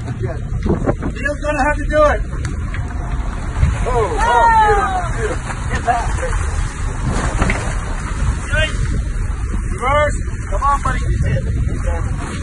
Good. Neil's gonna have to do it. Oh, beautiful. Get that. Reverse. Come on, buddy.